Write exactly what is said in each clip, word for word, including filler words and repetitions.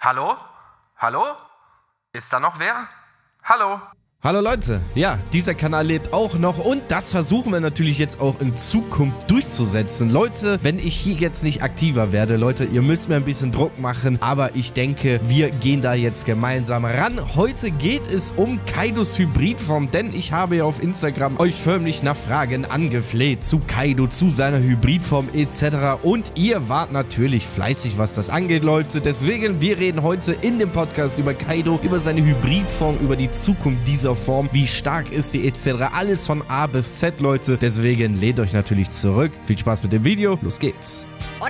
Hallo? Hallo? Ist da noch wer? Hallo? Hallo Leute, ja, dieser Kanal lebt auch noch und das versuchen wir natürlich jetzt auch in Zukunft durchzusetzen. Leute, wenn ich hier jetzt nicht aktiver werde, Leute, ihr müsst mir ein bisschen Druck machen, aber ich denke, wir gehen da jetzt gemeinsam ran. Heute geht es um Kaidos Hybridform, denn ich habe ja auf Instagram euch förmlich nach Fragen angefleht zu Kaido, zu seiner Hybridform et cetera. Und ihr wart natürlich fleißig, was das angeht, Leute. Deswegen, wir reden heute in dem Podcast über Kaido, über seine Hybridform, über die Zukunft dieser Form, wie stark ist sie et cetera. Alles von A bis Z, Leute. Deswegen lehnt euch natürlich zurück. Viel Spaß mit dem Video. Los geht's.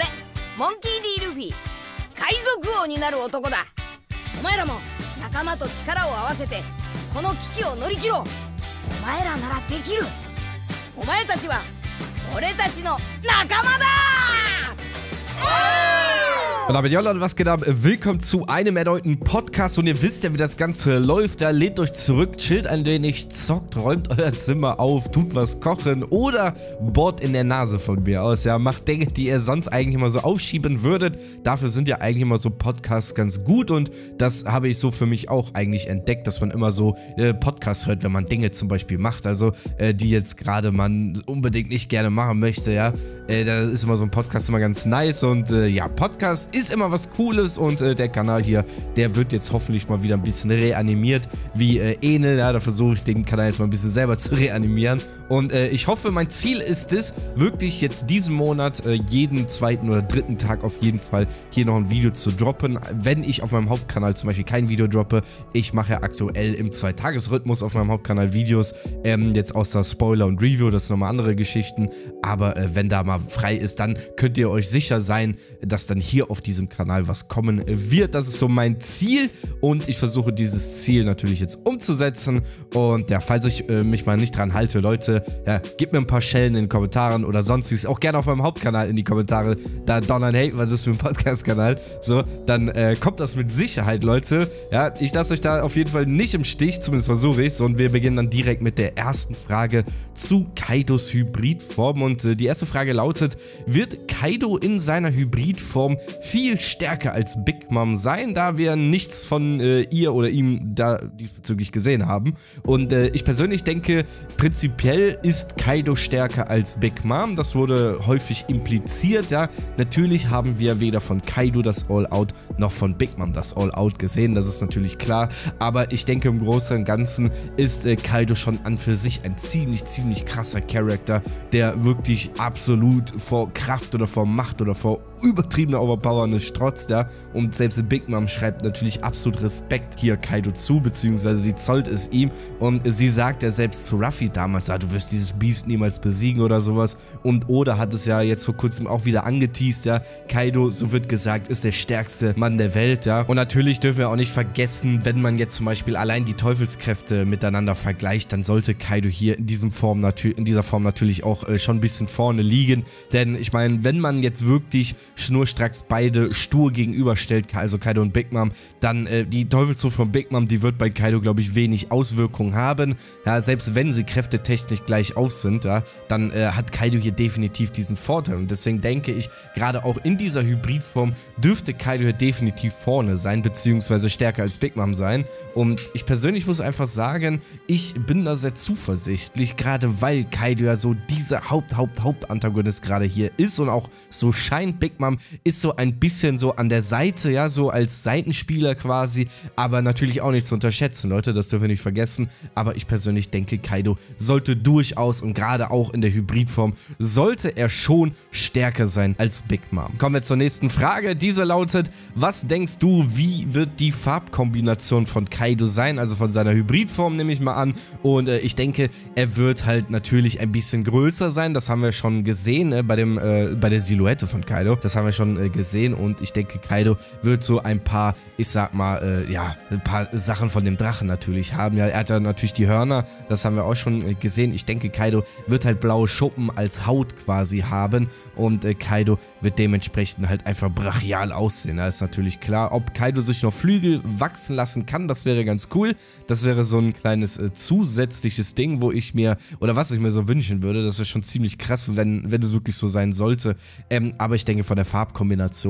Und damit, ja Leute, was geht ab? Willkommen zu einem erneuten Podcast und ihr wisst ja, wie das Ganze läuft. Da lehnt euch zurück, chillt ein wenig, zockt, räumt euer Zimmer auf, tut was kochen oder bohrt in der Nase von mir aus. Ja, macht Dinge, die ihr sonst eigentlich immer so aufschieben würdet. Dafür sind ja eigentlich immer so Podcasts ganz gut und das habe ich so für mich auch eigentlich entdeckt, dass man immer so äh, Podcasts hört, wenn man Dinge zum Beispiel macht, also äh, die jetzt gerade man unbedingt nicht gerne machen möchte, ja. Äh, da ist immer so ein Podcast immer ganz nice und äh, ja, Podcast ist immer was Cooles und äh, der Kanal hier, der wird jetzt hoffentlich mal wieder ein bisschen reanimiert, wie äh, Enel, ja, da versuche ich den Kanal jetzt mal ein bisschen selber zu reanimieren und äh, ich hoffe, mein Ziel ist es, wirklich jetzt diesen Monat äh, jeden zweiten oder dritten Tag auf jeden Fall hier noch ein Video zu droppen, wenn ich auf meinem Hauptkanal zum Beispiel kein Video droppe. Ich mache ja aktuell im Zwei-Tages-Rhythmus auf meinem Hauptkanal Videos, ähm, jetzt außer Spoiler und Review, das sind nochmal andere Geschichten, aber äh, wenn da mal frei ist, dann könnt ihr euch sicher sein, dass dann hier auf diesem Kanal was kommen wird. Das ist so mein Ziel und ich versuche dieses Ziel natürlich jetzt umzusetzen und ja, falls ich äh, mich mal nicht dran halte, Leute, ja, gebt mir ein paar Schellen in den Kommentaren oder sonstiges, auch gerne auf meinem Hauptkanal in die Kommentare, da donnern, hey, was ist für ein Podcast-Kanal, so, dann äh, kommt das mit Sicherheit, Leute, ja, ich lasse euch da auf jeden Fall nicht im Stich, zumindest versuche ich es und wir beginnen dann direkt mit der ersten Frage zu Kaidos Hybridform und äh, die erste Frage lautet, wird Kaido in seiner Hybridform viel stärker als Big Mom sein, da wir nichts von äh, ihr oder ihm da diesbezüglich gesehen haben. Und äh, ich persönlich denke, prinzipiell ist Kaido stärker als Big Mom. Das wurde häufig impliziert, ja. Natürlich haben wir weder von Kaido das All-Out noch von Big Mom das All-Out gesehen, das ist natürlich klar. Aber ich denke, im Großen und Ganzen ist äh, Kaido schon an für sich ein ziemlich, ziemlich krasser Charakter, der wirklich absolut vor Kraft oder vor Macht oder vor übertriebener Overpowerness strotzt, ja, und selbst Big Mom schreibt natürlich absolut Respekt hier Kaido zu, beziehungsweise sie zollt es ihm und sie sagt ja selbst zu Ruffy damals, ah, du wirst dieses Biest niemals besiegen oder sowas und Oda hat es ja jetzt vor kurzem auch wieder angeteased, ja, Kaido, so wird gesagt, ist der stärkste Mann der Welt, ja, und natürlich dürfen wir auch nicht vergessen, wenn man jetzt zum Beispiel allein die Teufelskräfte miteinander vergleicht, dann sollte Kaido hier in, diesem Form in dieser Form natürlich auch äh, schon ein bisschen vorne liegen, denn ich meine, wenn man jetzt wirklich schnurstracks beide stur gegenüberstellt, also Kaido und Big Mom, dann äh, die Teufelsfrucht von Big Mom, die wird bei Kaido, glaube ich, wenig Auswirkungen haben. Ja, selbst wenn sie kräftetechnisch gleich auf sind, ja, dann äh, hat Kaido hier definitiv diesen Vorteil. Und deswegen denke ich, gerade auch in dieser Hybridform dürfte Kaido hier definitiv vorne sein, beziehungsweise stärker als Big Mom sein. Und ich persönlich muss einfach sagen, ich bin da sehr zuversichtlich, gerade weil Kaido ja so dieser Haupt, Haupt, Hauptantagonist gerade hier ist und auch so scheint. Big Mom ist so ein bisschen so an der Seite, ja, so als Seitenspieler quasi, aber natürlich auch nicht zu unterschätzen, Leute, das dürfen wir nicht vergessen, aber ich persönlich denke, Kaido sollte durchaus und gerade auch in der Hybridform sollte er schon stärker sein als Big Mom. Kommen wir zur nächsten Frage, diese lautet, was denkst du, wie wird die Farbkombination von Kaido sein, also von seiner Hybridform nehme ich mal an und äh, ich denke, er wird halt natürlich ein bisschen größer sein, das haben wir schon gesehen äh, bei, dem, äh, bei der Silhouette von Kaido, das haben wir schon äh, gesehen und ich denke, Kaido wird so ein paar, ich sag mal, äh, ja, ein paar Sachen von dem Drachen natürlich haben. Ja, er hat ja natürlich die Hörner, das haben wir auch schon äh, gesehen. Ich denke, Kaido wird halt blaue Schuppen als Haut quasi haben und äh, Kaido wird dementsprechend halt einfach brachial aussehen. Da ist natürlich klar, ob Kaido sich noch Flügel wachsen lassen kann, das wäre ganz cool. Das wäre so ein kleines äh, zusätzliches Ding, wo ich mir, oder was ich mir so wünschen würde, das wäre schon ziemlich krass, wenn, wenn es wirklich so sein sollte. Ähm, aber ich denke, von der Farbkombination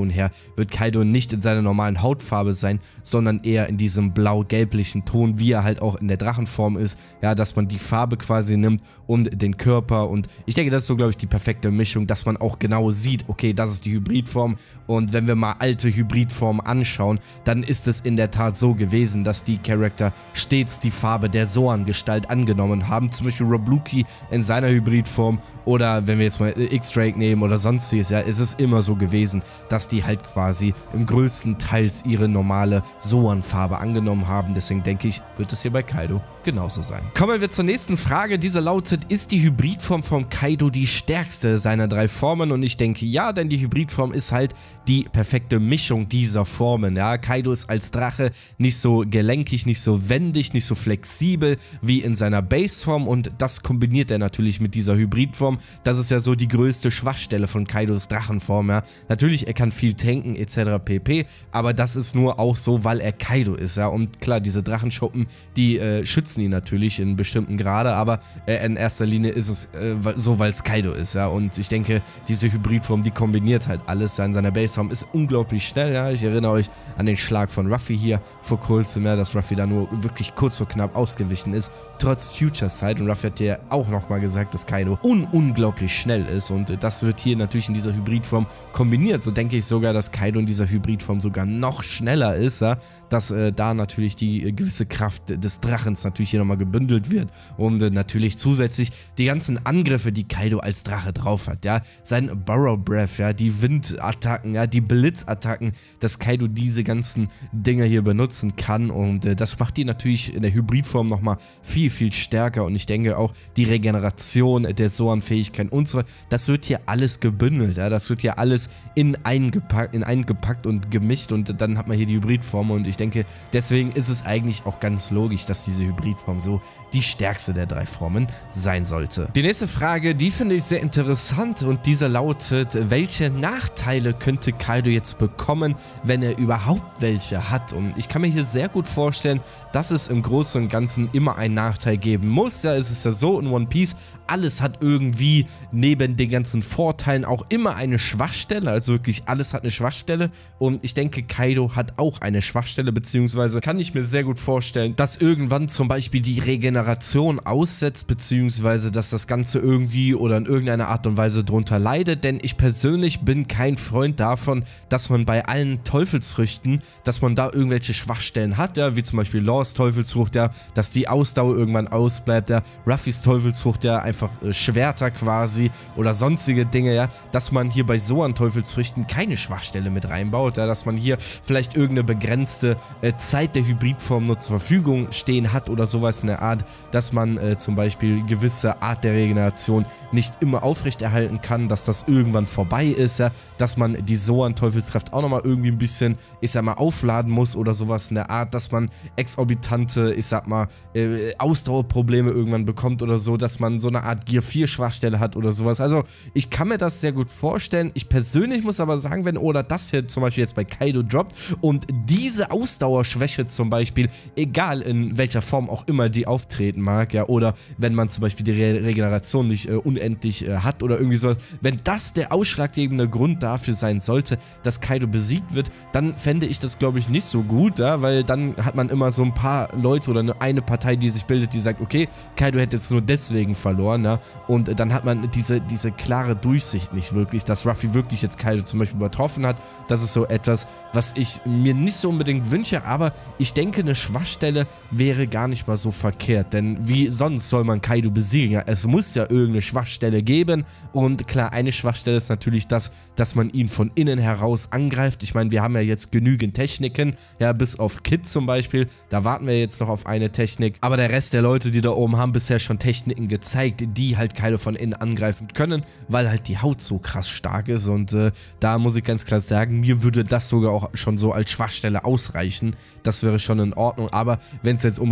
Regeneration her wird Kaido nicht in seiner normalen Hautfarbe sein, sondern eher in diesem blau-gelblichen Ton, wie er halt auch in der Drachenform ist, ja, dass man die Farbe quasi nimmt und den Körper, und ich denke, das ist so, glaube ich, die perfekte Mischung, dass man auch genau sieht, okay, das ist die Hybridform, und wenn wir mal alte Hybridformen anschauen, dann ist es in der Tat so gewesen, dass die Charakter stets die Farbe der Zoan-Gestalt angenommen haben, zum Beispiel Rob Luki in seiner Hybridform, oder wenn wir jetzt mal X-Drake nehmen oder sonstiges, ja, ist es immer so gewesen, dass die halt quasi im größten Teils ihre normale Zoan-Farbe angenommen haben. Deswegen denke ich, wird es hier bei Kaido genauso sein. Kommen wir zur nächsten Frage. Diese lautet, ist die Hybridform von Kaido die stärkste seiner drei Formen? Und ich denke ja, denn die Hybridform ist halt die perfekte Mischung dieser Formen. Ja, Kaido ist als Drache nicht so gelenkig, nicht so wendig, nicht so flexibel wie in seiner Baseform, und das kombiniert er natürlich mit dieser Hybridform. Das ist ja so die größte Schwachstelle von Kaidos Drachenform. Ja, natürlich, er kann viel tanken et cetera pp, aber das ist nur auch so, weil er Kaido ist. Ja, und klar, diese Drachenschuppen, die äh, schützen ihn natürlich in bestimmten Grade, aber äh, in erster Linie ist es äh, so, weil es Kaido ist. Ja, und ich denke, diese Hybridform, die kombiniert halt alles. Ja, in seiner Baseform ist unglaublich schnell. Ja, ich erinnere euch an den Schlag von Ruffy hier vor kurzem, ja, dass Ruffy da nur wirklich kurz vor knapp ausgewichen ist, trotz Future Sight, und Ruffy hat ja auch nochmal gesagt, dass Kaido un unglaublich schnell ist, und äh, das wird hier natürlich in dieser Hybridform kombiniert. So denke ich sogar, dass Kaido in dieser Hybridform sogar noch schneller ist, ja, dass äh, da natürlich die äh, gewisse Kraft des Drachens natürlich hier nochmal gebündelt wird, und äh, natürlich zusätzlich die ganzen Angriffe, die Kaido als Drache drauf hat, ja, sein Burrow Breath, ja, die Windattacken, ja, die Blitzattacken, dass Kaido diese ganzen Dinger hier benutzen kann, und äh, das macht die natürlich in der Hybridform nochmal viel, viel stärker, und ich denke auch die Regeneration der Zoan-Fähigkeiten und so, das wird hier alles gebündelt, ja, das wird hier alles in eingepackt, in eingepackt und gemischt, und dann hat man hier die Hybridform, und ich denke, deswegen ist es eigentlich auch ganz logisch, dass diese Hybridform so die stärkste der drei Formen sein sollte. Die nächste Frage, die finde ich sehr interessant, und diese lautet, welche Nachteile könnte Kaido jetzt bekommen, wenn er überhaupt welche hat? Und ich kann mir hier sehr gut vorstellen, dass es im Großen und Ganzen immer einen Nachteil geben muss. Ja, es ist ja so in One Piece, alles hat irgendwie neben den ganzen Vorteilen auch immer eine Schwachstelle, also wirklich alles hat eine Schwachstelle, und ich denke, Kaido hat auch eine Schwachstelle, beziehungsweise kann ich mir sehr gut vorstellen, dass irgendwann zum Beispiel die Regeneration aussetzt, beziehungsweise dass das Ganze irgendwie oder in irgendeiner Art und Weise drunter leidet, denn ich persönlich bin kein Freund davon, dass man bei allen Teufelsfrüchten, dass man da irgendwelche Schwachstellen hat, ja, wie zum Beispiel Laws Teufelsfrucht, ja, dass die Ausdauer irgendwann ausbleibt, ja, Ruffys Teufelsfrucht, ja, einfach äh, Schwerter quasi oder sonstige Dinge, ja, dass man hier bei Zoan Teufelsfrüchten keine Schwachstelle mit reinbaut, ja, dass man hier vielleicht irgendeine begrenzte äh, Zeit der Hybridform nur zur Verfügung stehen hat oder sowas in der Art, dass man äh, zum Beispiel gewisse Art der Regeneration nicht immer aufrechterhalten kann, dass das irgendwann vorbei ist, ja, dass man die Zoan Teufelskraft auch nochmal irgendwie ein bisschen, ich sag mal, aufladen muss oder sowas in der Art, dass man exorbitante, ich sag mal, äh, Ausdauerprobleme irgendwann bekommt oder so, dass man so eine Art Gear vier Schwachstelle hat oder sowas. Also ich kann mir das sehr gut vorstellen. Ich persönlich muss aber sagen, wenn Oda das hier zum Beispiel jetzt bei Kaido droppt und diese Ausdauerschwäche zum Beispiel, egal in welcher Form auch immer die auftreten mag, ja, oder wenn man zum Beispiel die Re Regeneration nicht äh, unendlich äh, hat oder irgendwie so, wenn das der ausschlaggebende Grund dafür sein sollte, dass Kaido besiegt wird, dann fände ich das, glaube ich, nicht so gut, ja, weil dann hat man immer so ein paar Leute oder eine Partei, die sich bildet, die sagt, okay, Kaido hätte jetzt nur deswegen verloren, ja, und dann hat man diese, diese klare Durchsicht nicht wirklich, dass Ruffy wirklich jetzt Kaido zum Beispiel übertroffen hat. Das ist so etwas, was ich mir nicht so unbedingt wünsche, aber ich denke, eine Schwachstelle wäre gar nicht mal so verkehrt, denn wie sonst soll man Kaido besiegen? Ja, es muss ja irgendeine Schwachstelle geben, und klar, eine Schwachstelle ist natürlich das, dass man ihn von innen heraus angreift. Ich meine, wir haben ja jetzt genügend Techniken, ja, bis auf Kid zum Beispiel, da warten wir jetzt noch auf eine Technik, aber der Rest der Leute, die da oben haben bisher schon Techniken gezeigt, die halt Kaido von innen angreifen können, weil halt die Haut so krass stark ist, und äh, da muss ich ganz klar sagen, mir würde das sogar auch schon so als Schwachstelle ausreichen, das wäre schon in Ordnung, aber wenn es jetzt um Regeneration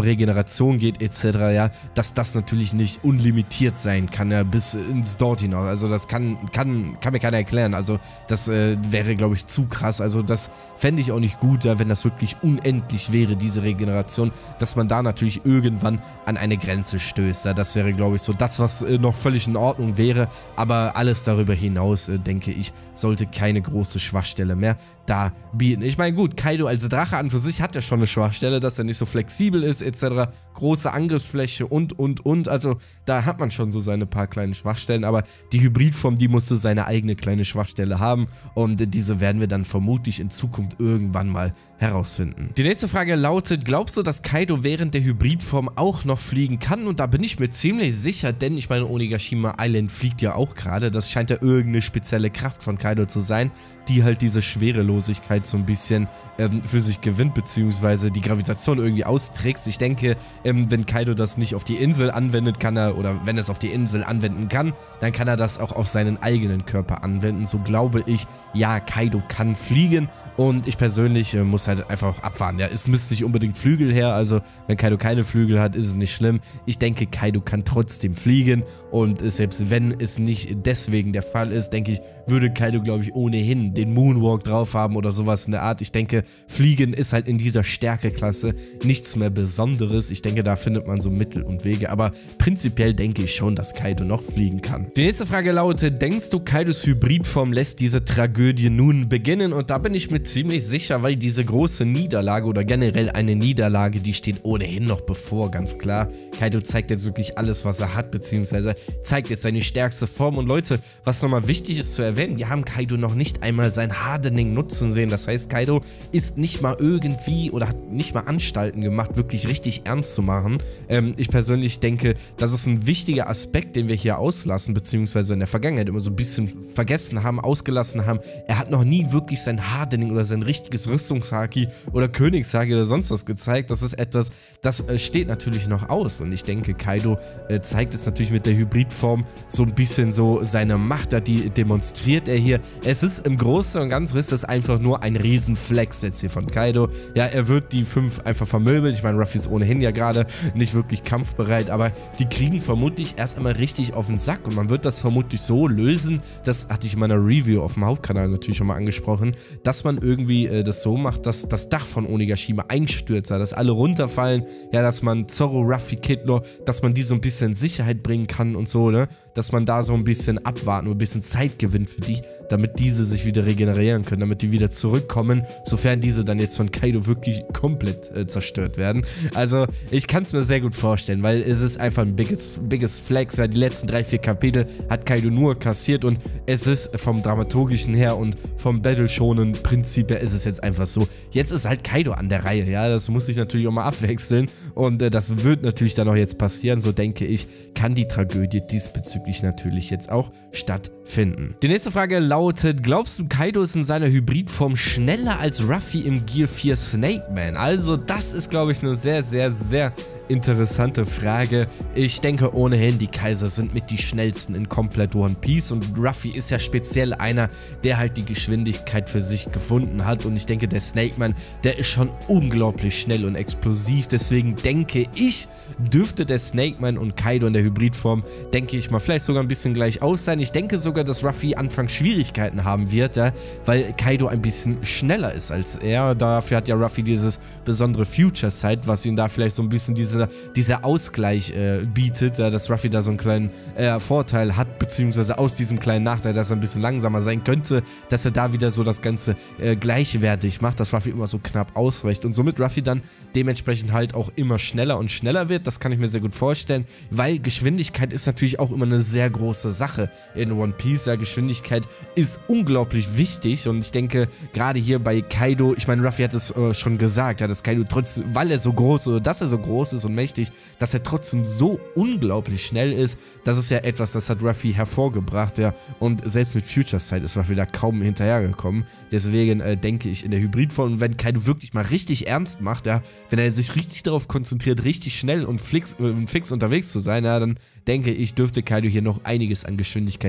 Regeneration geht et cetera, ja, dass das natürlich nicht unlimitiert sein kann, ja, bis ins Dort hinaus. Also das kann, kann, kann mir keiner erklären. Also das äh, wäre, glaube ich, zu krass. Also das fände ich auch nicht gut, ja, wenn das wirklich unendlich wäre, diese Regeneration, dass man da natürlich irgendwann an eine Grenze stößt. Ja. Das wäre, glaube ich, so das, was äh, noch völlig in Ordnung wäre. Aber alles darüber hinaus, äh, denke ich, sollte keine große Schwachstelle mehr da bieten. Ich meine, gut, Kaido als Drache an für sich hat ja schon eine Schwachstelle, dass er nicht so flexibel ist, et cetera. Große Angriffsfläche und, und, und. Also da hat man schon so seine paar kleinen Schwachstellen, aber die Hybridform, die musste seine eigene kleine Schwachstelle haben und diese werden wir dann vermutlich in Zukunft irgendwann mal herausfinden. Die nächste Frage lautet, glaubst du, dass Kaido während der Hybridform auch noch fliegen kann? Und da bin ich mir ziemlich sicher, denn ich meine, Onigashima Island fliegt ja auch gerade. Das scheint ja irgendeine spezielle Kraft von Kaido zu sein, die halt diese Schwerelosigkeit so ein bisschen ähm, für sich gewinnt, beziehungsweise die Gravitation irgendwie austrickst. Ich denke, ähm, wenn Kaido das nicht auf die Insel anwendet, kann er, oder wenn er es auf die Insel anwenden kann, dann kann er das auch auf seinen eigenen Körper anwenden. So glaube ich, ja, Kaido kann fliegen und ich persönlich äh, muss halt einfach abfahren. Ja, es müsste nicht unbedingt Flügel her, also wenn Kaido keine Flügel hat, ist es nicht schlimm. Ich denke, Kaido kann trotzdem fliegen und äh, selbst wenn es nicht deswegen der Fall ist, denke ich, würde Kaido, glaube ich, ohnehin den Moonwalk drauf haben oder sowas in der Art. Ich denke, Fliegen ist halt in dieser Stärkeklasse nichts mehr Besonderes. Ich denke, da findet man so Mittel und Wege, aber prinzipiell denke ich schon, dass Kaido noch fliegen kann. Die nächste Frage lautet, denkst du, Kaidos Hybridform lässt diese Tragödie nun beginnen? Und da bin ich mir ziemlich sicher, weil diese große Niederlage oder generell eine Niederlage, die steht ohnehin noch bevor, ganz klar. Kaido zeigt jetzt wirklich alles, was er hat, beziehungsweise zeigt jetzt seine stärkste Form. Und Leute, was nochmal wichtig ist zu erwähnen, wir haben Kaido noch nicht einmal sein Hardening nutzen sehen. Das heißt, Kaido ist nicht mal irgendwie oder hat nicht mal Anstalten gemacht, wirklich richtig ernst zu machen. Ähm, ich persönlich denke, das ist ein wichtiger Aspekt, den wir hier auslassen, beziehungsweise in der Vergangenheit immer so ein bisschen vergessen haben, ausgelassen haben. Er hat noch nie wirklich sein Hardening oder sein richtiges Rüstungshaki oder Königshaki oder sonst was gezeigt. Das ist etwas, das äh, steht natürlich noch aus. Und ich denke, Kaido äh, zeigt jetzt natürlich mit der Hybridform so ein bisschen so seine Macht, die demonstriert er hier. Es ist im Großen und Ganzen ist das einfach nur ein Riesenflex jetzt hier von Kaido. Ja, er wird die fünf einfach vermöbeln. Ich meine, Ruffy ist ohnehin ja gerade nicht wirklich kampfbereit, aber die kriegen vermutlich erst einmal richtig auf den Sack und man wird das vermutlich so lösen, das hatte ich in meiner Review auf dem Hauptkanal natürlich schon mal angesprochen, dass man irgendwie äh, das so macht, dass das Dach von Onigashima einstürzt, dass alle runterfallen, ja, dass man Zoro, Ruffy, Kid Law, dass man die so ein bisschen in Sicherheit bringen kann und so, ne, dass man da so ein bisschen abwarten und ein bisschen Zeit gewinnt für die, damit diese sich wieder regenerieren können, damit die wieder zurückkommen, sofern diese dann jetzt von Kaido wirklich komplett äh, zerstört werden. Also ich kann es mir sehr gut vorstellen, weil es ist einfach ein biggest, biggest Flex. Ja, die letzten drei, vier Kapitel hat Kaido nur kassiert und es ist vom Dramaturgischen her und vom Battle-Schonen Prinzip her ist es jetzt einfach so. Jetzt ist halt Kaido an der Reihe, ja, das muss ich natürlich auch mal abwechseln und äh, das wird natürlich dann auch jetzt passieren, so denke ich, kann die Tragödie diesbezüglich natürlich jetzt auch stattfinden. Die nächste Frage lautet, glaubst du, Kaido ist in seiner Hybridform schneller als Ruffy im Gear vier Snake Man? Also das ist, glaube ich, eine sehr, sehr, sehr interessante Frage. Ich denke ohnehin, die Kaiser sind mit die schnellsten in komplett One Piece und Ruffy ist ja speziell einer, der halt die Geschwindigkeit für sich gefunden hat und ich denke, der Snake Man, der ist schon unglaublich schnell und explosiv, deswegen denke ich, dürfte der Snake Man und Kaido in der Hybridform, denke ich mal, vielleicht sogar ein bisschen gleich aus sein. Ich denke sogar, dass Ruffy anfangs Schwierigkeiten haben wird, ja, weil Kaido ein bisschen schneller ist als er. Dafür hat ja Ruffy dieses besondere Future Sight, was ihn da vielleicht so ein bisschen diese Dieser, dieser Ausgleich äh, bietet, ja, dass Ruffy da so einen kleinen äh, Vorteil hat, beziehungsweise aus diesem kleinen Nachteil, dass er ein bisschen langsamer sein könnte, dass er da wieder so das Ganze äh, gleichwertig macht, dass Ruffy immer so knapp ausweicht und somit Ruffy dann dementsprechend halt auch immer schneller und schneller wird. Das kann ich mir sehr gut vorstellen, weil Geschwindigkeit ist natürlich auch immer eine sehr große Sache in One Piece. Ja, Geschwindigkeit ist unglaublich wichtig und ich denke, gerade hier bei Kaido, ich meine, Ruffy hat es äh, schon gesagt, ja, dass Kaido trotzdem, weil er so groß oder dass er so groß ist und mächtig, dass er trotzdem so unglaublich schnell ist, das ist ja etwas, das hat Ruffy hervorgebracht, ja, und selbst mit Future Sight ist Ruffy da kaum hinterhergekommen, deswegen äh, denke ich in der Hybridform, wenn Kaido wirklich mal richtig ernst macht, ja, wenn er sich richtig darauf konzentriert, richtig schnell und fix, äh, fix unterwegs zu sein, ja, dann denke ich, dürfte Kaido hier noch einiges an Geschwindigkeit drauflegen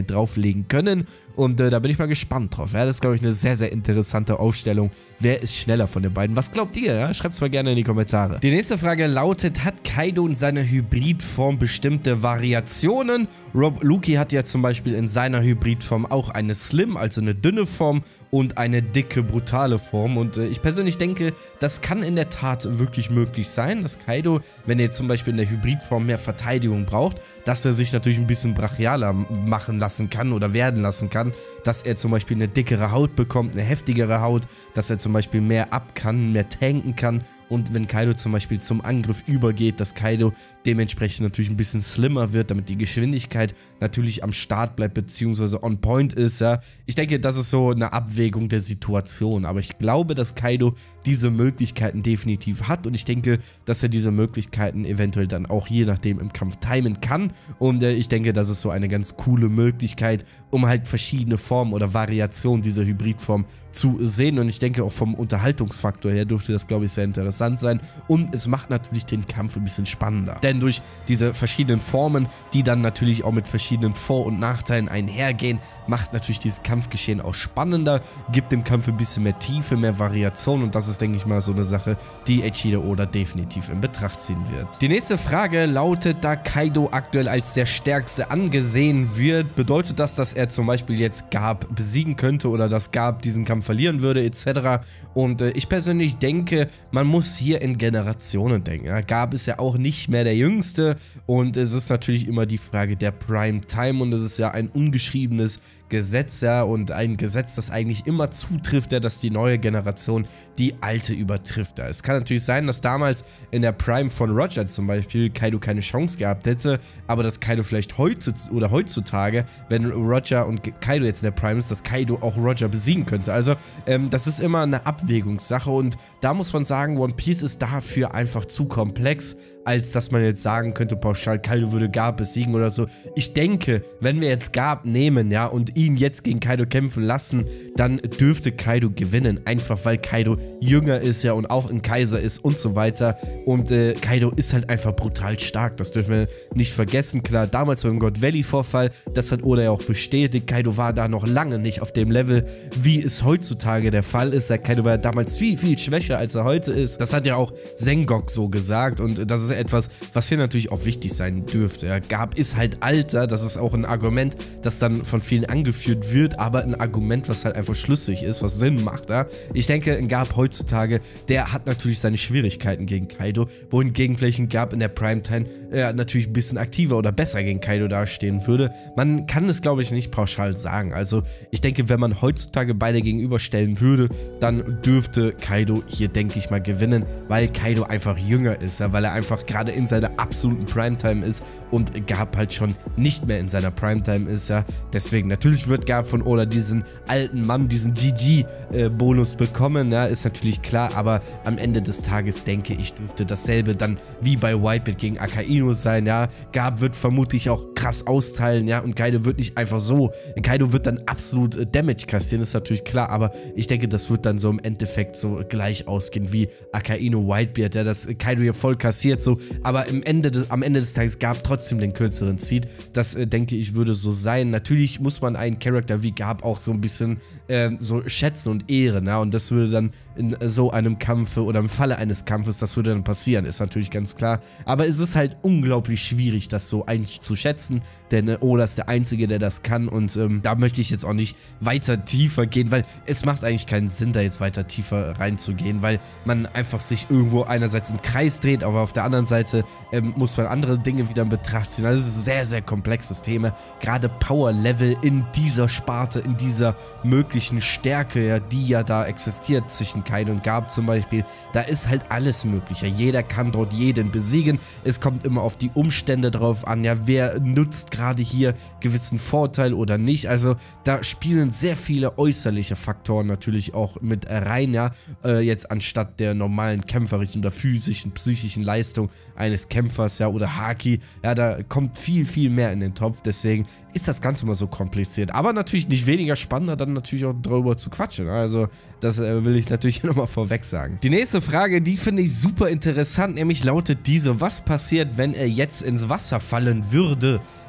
zulegen können. Und äh, da bin ich mal gespannt drauf. Ja, das ist, glaube ich, eine sehr, sehr interessante Aufstellung. Wer ist schneller von den beiden? Was glaubt ihr? Ja? Schreibt es mal gerne in die Kommentare. Die nächste Frage lautet, hat Kaido in seiner Hybridform bestimmte Variationen? Rob Luki hat ja zum Beispiel in seiner Hybridform auch eine Slim, also eine dünne Form und eine dicke, brutale Form. Und äh, ich persönlich denke, das kann in der Tat wirklich möglich sein, dass Kaido, wenn er jetzt zum Beispiel in der Hybridform mehr Verteidigung braucht, dass er sich natürlich ein bisschen brachialer machen lassen kann oder werden lassen kann, dass er zum Beispiel eine dickere Haut bekommt, eine heftigere Haut, dass er zum Beispiel mehr ab kann, mehr tanken kann. Und wenn Kaido zum Beispiel zum Angriff übergeht, dass Kaido dementsprechend natürlich ein bisschen slimmer wird, damit die Geschwindigkeit natürlich am Start bleibt, beziehungsweise on point ist, ja. Ich denke, das ist so eine Abwägung der Situation, aber ich glaube, dass Kaido diese Möglichkeiten definitiv hat und ich denke, dass er diese Möglichkeiten eventuell dann auch je nachdem im Kampf timen kann und äh, ich denke, das ist so eine ganz coole Möglichkeit, um halt verschiedene Formen oder Variationen dieser Hybridform zu sehen und ich denke auch vom Unterhaltungsfaktor her dürfte das, glaube ich, sehr interessant sein und es macht natürlich den Kampf ein bisschen spannender. Denn durch diese verschiedenen Formen, die dann natürlich auch mit verschiedenen Vor- und Nachteilen einhergehen, macht natürlich dieses Kampfgeschehen auch spannender, gibt dem Kampf ein bisschen mehr Tiefe, mehr Variation und das ist, denke ich mal, so eine Sache, die Eiichiro Oda definitiv in Betracht ziehen wird. Die nächste Frage lautet, da Kaido aktuell als der Stärkste angesehen wird, bedeutet das, dass er zum Beispiel jetzt Garp besiegen könnte oder dass Garp diesen Kampf verlieren würde et cetera. Und äh, ich persönlich denke, man muss hier in Generationen denken. Ja, Garp ist ja auch nicht mehr der Jüngste und es ist natürlich immer die Frage der Prime Time und es ist ja ein ungeschriebenes Gesetz, ja, und ein Gesetz, das eigentlich immer zutrifft, ja, dass die neue Generation die alte übertrifft. Ja. Es kann natürlich sein, dass damals in der Prime von Roger zum Beispiel Kaido keine Chance gehabt hätte, aber dass Kaido vielleicht heute oder heutzutage, wenn Roger und Kaido jetzt in der Prime ist, dass Kaido auch Roger besiegen könnte. Also ähm, das ist immer eine Abwägungssache und da muss man sagen, One Piece ist dafür einfach zu komplex, als dass man jetzt sagen könnte, pauschal, Kaido würde Garp besiegen oder so. Ich denke, wenn wir jetzt Garp nehmen, ja, und ihn jetzt gegen Kaido kämpfen lassen, dann dürfte Kaido gewinnen, einfach weil Kaido jünger ist, ja, und auch ein Kaiser ist und so weiter. Und äh, Kaido ist halt einfach brutal stark, das dürfen wir nicht vergessen. Klar, damals beim God Valley Vorfall, das hat Oda ja auch bestätigt, Kaido war da noch lange nicht auf dem Level, wie es heutzutage der Fall ist. Ja, Kaido war ja damals viel, viel schwächer, als er heute ist. Das hat ja auch Sengok so gesagt und das ist etwas, was hier natürlich auch wichtig sein dürfte. Ja, Garp ist halt alter, das ist auch ein Argument, das dann von vielen angeführt wird, aber ein Argument, was halt einfach schlüssig ist, was Sinn macht. Ja. Ich denke, ein Garp heutzutage, der hat natürlich seine Schwierigkeiten gegen Kaido, wohingegen vielleicht ein Garp in der Primetime äh, natürlich ein bisschen aktiver oder besser gegen Kaido dastehen würde. Man kann es, glaube ich, nicht pauschal sagen. Also ich denke, wenn man heutzutage beide gegenüberstellen würde, dann dürfte Kaido hier, denke ich mal, gewinnen, weil Kaido einfach jünger ist, ja, weil er einfach gerade in seiner absoluten Primetime ist und Garp halt schon nicht mehr in seiner Primetime ist, ja. Deswegen, natürlich wird Garp von Oda diesen alten Mann, diesen G G-Bonus bekommen, ja, ist natürlich klar, aber am Ende des Tages, denke ich, dürfte dasselbe dann wie bei Whitebeard gegen Akainu sein, ja. Garp wird vermutlich auch krass austeilen, ja, und Kaido wird nicht einfach so, Kaido wird dann absolut äh, Damage kassieren, ist natürlich klar, aber ich denke, das wird dann so im Endeffekt so gleich ausgehen wie Akainu Whitebeard, ja, dass Kaido hier voll kassiert, so, aber im Ende des, am Ende des Tages Garp trotzdem den kürzeren zieht. Das äh, denke ich würde so sein. Natürlich muss man einen Charakter wie Garp auch so ein bisschen äh, so schätzen und ehren, ja, und das würde dann in äh, so einem Kampf oder im Falle eines Kampfes, das würde dann passieren, ist natürlich ganz klar. Aber es ist halt unglaublich schwierig, das so einzuschätzen, denn äh, Oda ist der Einzige, der das kann und ähm, da möchte ich jetzt auch nicht weiter tiefer gehen, weil es macht eigentlich keinen Sinn, da jetzt weiter tiefer reinzugehen, weil man einfach sich irgendwo einerseits im Kreis dreht, aber auf der anderen Seite ähm, muss man andere Dinge wieder in Betracht ziehen. Also es ist ein sehr, sehr komplexes Thema. Gerade Power-Level in dieser Sparte, in dieser möglichen Stärke, ja, die ja da existiert zwischen Kaido und Garp zum Beispiel, da ist halt alles möglich. Ja. Jeder kann dort jeden besiegen. Es kommt immer auf die Umstände drauf an, ja, wer nutzt gerade hier gewissen Vorteil oder nicht. Also da spielen sehr viele äußerliche Faktoren natürlich auch mit rein, ja, äh, jetzt anstatt der normalen kämpferischen oder physischen, psychischen Leistung eines Kämpfers, ja, oder Haki, ja, da kommt viel, viel mehr in den Topf, deswegen ist das Ganze immer so kompliziert, aber natürlich nicht weniger spannender, dann natürlich auch drüber zu quatschen, also das äh, will ich natürlich nochmal vorweg sagen. Die nächste Frage, die finde ich super interessant, nämlich lautet diese: Was passiert, wenn er jetzt ins Wasser fallen würde?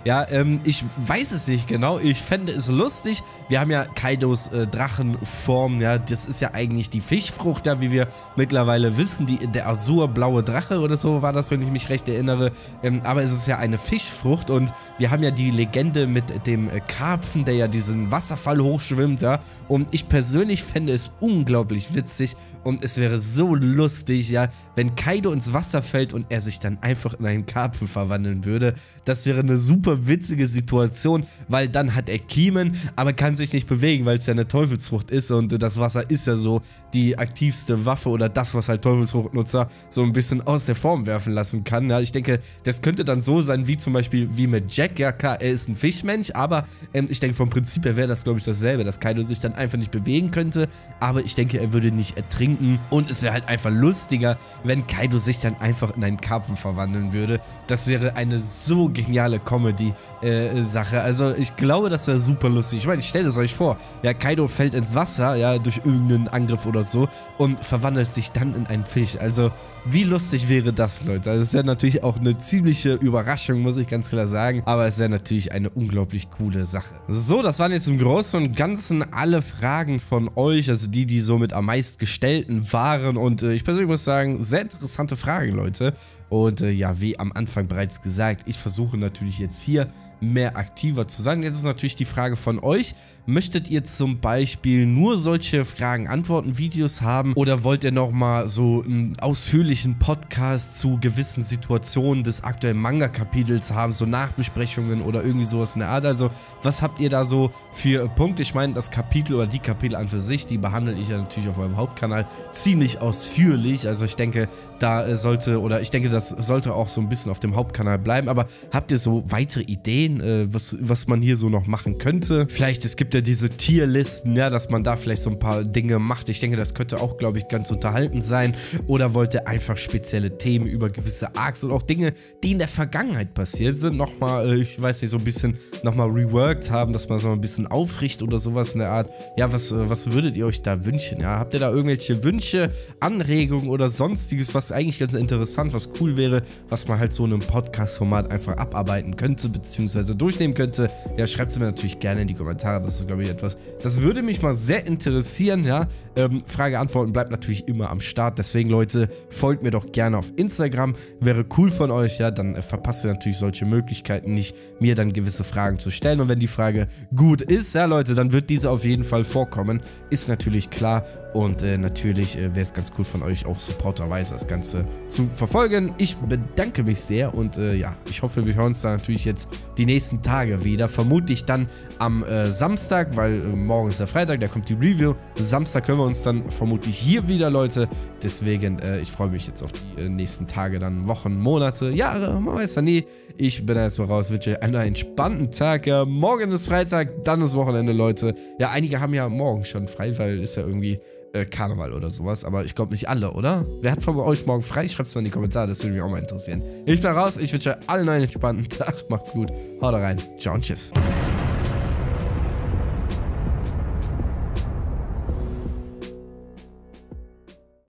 Ja, ähm, ich weiß es nicht genau. Ich fände es lustig. Wir haben ja Kaidos äh, Drachenform, ja, das ist ja eigentlich die Fischfrucht, ja, wie wir mittlerweile wissen, die, der azurblaue Drache oder so war das, wenn ich mich recht erinnere, ähm, aber es ist ja eine Fischfrucht und wir haben ja die Legende mit dem äh, Karpfen, der ja diesen Wasserfall hochschwimmt, ja, und ich persönlich fände es unglaublich witzig und es wäre so lustig, ja, wenn Kaido ins Wasser fällt und er sich dann einfach in einen Karpfen verwandeln würde. Das wäre eine super witzige Situation, weil dann hat er Kiemen, aber kann sich nicht bewegen, weil es ja eine Teufelsfrucht ist und das Wasser ist ja so die aktivste Waffe oder das, was halt Teufelsfruchtnutzer so ein bisschen aus der Form werfen lassen kann. Ja, ich denke, das könnte dann so sein, wie zum Beispiel wie mit Jack. Ja klar, er ist ein Fischmensch, aber ähm, ich denke, vom Prinzip her wäre das, glaube ich, dasselbe, dass Kaido sich dann einfach nicht bewegen könnte, aber ich denke, er würde nicht ertrinken und es wäre halt einfach lustiger, wenn Kaido sich dann einfach in einen Karpfen verwandeln würde. Das wäre eine so geniale Comedy-Sache. Äh, also ich glaube, das wäre super lustig. Ich meine, ich stelle es euch vor. Ja, Kaido fällt ins Wasser, ja, durch irgendeinen Angriff oder so und verwandelt sich dann in einen Fisch. Also wie lustig wäre das, Leute? Also es wäre natürlich auch eine ziemliche Überraschung, muss ich ganz klar sagen. Aber es wäre natürlich eine unglaublich coole Sache. So, das waren jetzt im Großen und Ganzen alle Fragen von euch, also die, die somit am meistgestellten waren. Und äh, ich persönlich muss sagen, sehr interessante Fragen, Leute. Und äh, ja, wie am Anfang bereits gesagt, ich versuche natürlich jetzt hier mehr aktiver zu sein. Jetzt ist natürlich die Frage von euch, möchtet ihr zum Beispiel nur solche Fragen-Antworten-Videos haben oder wollt ihr nochmal so einen ausführlichen Podcast zu gewissen Situationen des aktuellen Manga-Kapitels haben, so Nachbesprechungen oder irgendwie sowas in der Art? Also, was habt ihr da so für Punkte? Ich meine, das Kapitel oder die Kapitel an für sich, die behandle ich ja natürlich auf meinem Hauptkanal ziemlich ausführlich. Also ich denke, da sollte, oder ich denke, das sollte auch so ein bisschen auf dem Hauptkanal bleiben. Aber habt ihr so weitere Ideen, äh, was, was man hier so noch machen könnte? Vielleicht, es gibt ja diese Tierlisten, ja, dass man da vielleicht so ein paar Dinge macht. Ich denke, das könnte auch, glaube ich, ganz unterhaltend sein. Oder wollt ihr einfach spezielle Themen über gewisse Arcs und auch Dinge, die in der Vergangenheit passiert sind, nochmal, äh, ich weiß nicht, so ein bisschen nochmal reworked haben, dass man so ein bisschen aufricht oder sowas in der Art. Ja, was, äh, was würdet ihr euch da wünschen? Ja, habt ihr da irgendwelche Wünsche, Anregungen oder sonstiges, was eigentlich ganz interessant, was cool wäre, was man halt so in einem Podcast-Format einfach abarbeiten könnte, beziehungsweise durchnehmen könnte? Ja, schreibt es mir natürlich gerne in die Kommentare. Das ist, glaube ich, etwas, das würde mich mal sehr interessieren, ja. Ähm, Frage, Antworten bleibt natürlich immer am Start. Deswegen, Leute, folgt mir doch gerne auf Instagram. Wäre cool von euch, ja. Dann äh, verpasst ihr natürlich solche Möglichkeiten nicht, mir dann gewisse Fragen zu stellen. Und wenn die Frage gut ist, ja, Leute, dann wird diese auf jeden Fall vorkommen. Ist natürlich klar. Und äh, natürlich äh, wäre es ganz cool von euch, auch supporterweise das Ganze zu verfolgen. Ich bedanke mich sehr und äh, ja, ich hoffe, wir hören uns dann natürlich jetzt die nächsten Tage wieder. Vermutlich dann am äh, Samstag, weil äh, morgen ist der Freitag, da kommt die Review. Samstag hören wir uns dann vermutlich hier wieder, Leute. Deswegen, äh, ich freue mich jetzt auf die äh, nächsten Tage, dann Wochen, Monate, Jahre, man weiß ja nie. Ich bin da erstmal raus, wünsche euch einen entspannten Tag. Ja, morgen ist Freitag, dann ist Wochenende, Leute. Ja, einige haben ja morgen schon frei, weil ist ja irgendwie äh, Karneval oder sowas. Aber ich glaube nicht alle, oder? Wer hat von euch morgen frei? Schreibt es mal in die Kommentare, das würde mich auch mal interessieren. Ich bin raus, ich wünsche euch allen einen entspannten Tag. Macht's gut, haut rein, ciao und tschüss.